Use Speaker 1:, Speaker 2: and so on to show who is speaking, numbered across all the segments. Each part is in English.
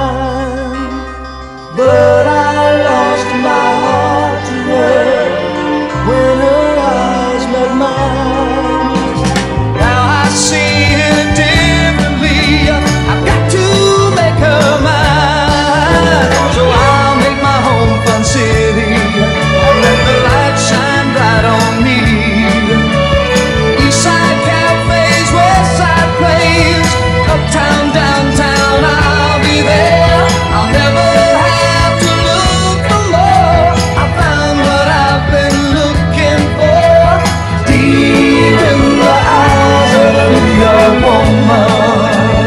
Speaker 1: mine, but I lost my heart to her when her eyes met mine. Now I see it differently. I've got to make her mine. So I'll make my home fun city and let the light shine bright on me. Eastside cafes, westside plays, uptown, downtown, I'll be there. I'll never have to look for more. I found what I've been looking for, deep in the eyes of a New York woman.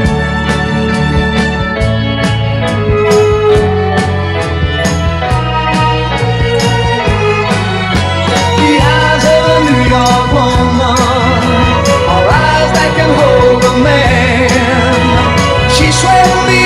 Speaker 1: The eyes of a New York woman are eyes that can hold a man. She swept me